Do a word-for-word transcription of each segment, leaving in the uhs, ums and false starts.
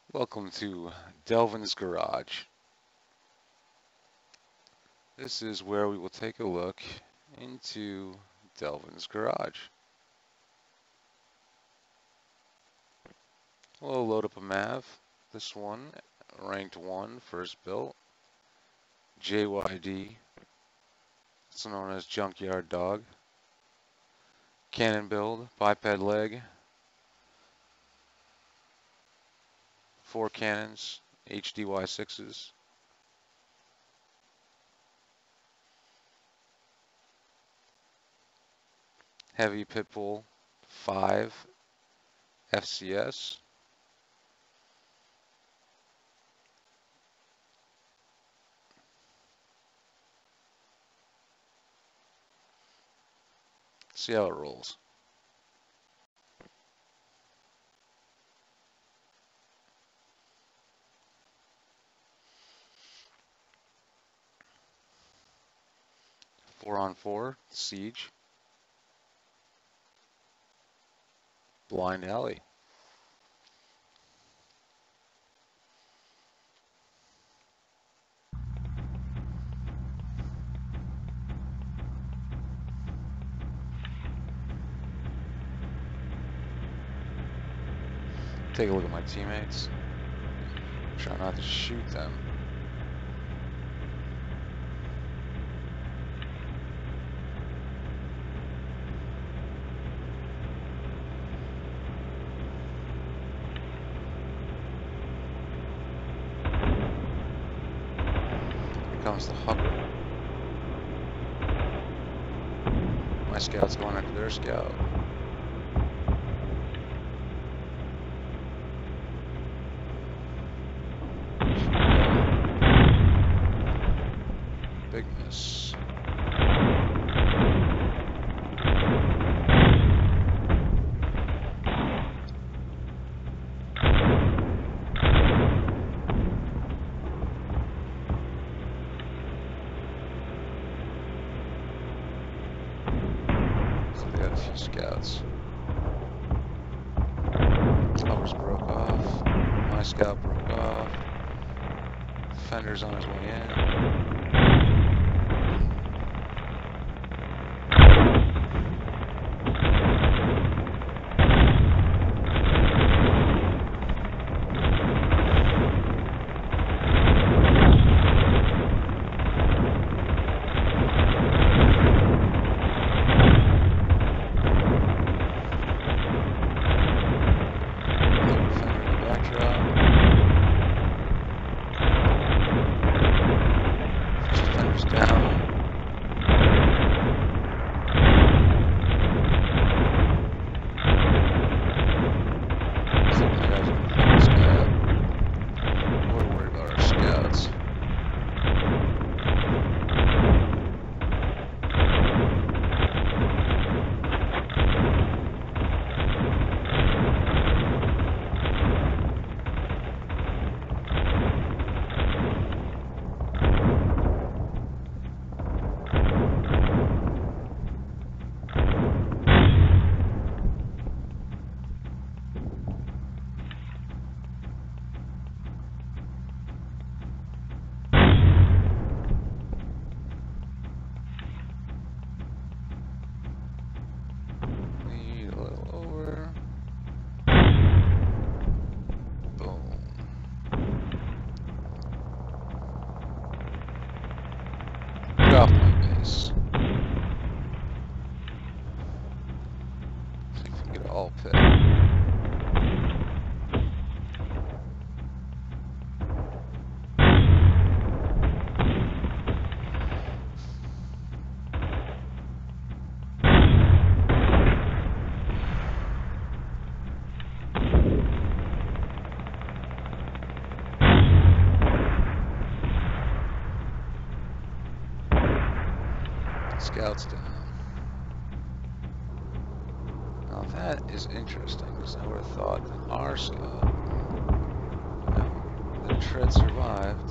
Welcome to Delvin's Garage. This is where we will take a look into Delvin's Garage. We'll load up a M A V. This one, ranked one, first built. J Y D, also known as Junkyard Dog. Cannon build, biped leg. Four cannons, H D Y sixes. Heavy pit bull, five F C S. See how it rolls. Four on four, siege. Blind alley. Take a look at my teammates. Try not to shoot them. Here comes the Hucker. My scout's going after their scout. Big miss. So they got a few scouts. Covers broke off. My scout broke off. Defender's on his way in. Off my base. See if we can get all pit. Scouts down. Now that is interesting, because I would have thought that our scout, you know, the tread survived.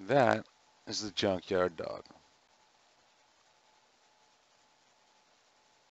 That is the junkyard dog.